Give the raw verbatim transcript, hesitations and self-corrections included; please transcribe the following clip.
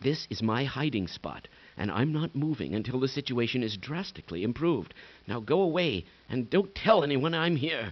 This is my hiding spot, and I'm not moving until the situation is drastically improved. Now go away, and don't tell anyone I'm here.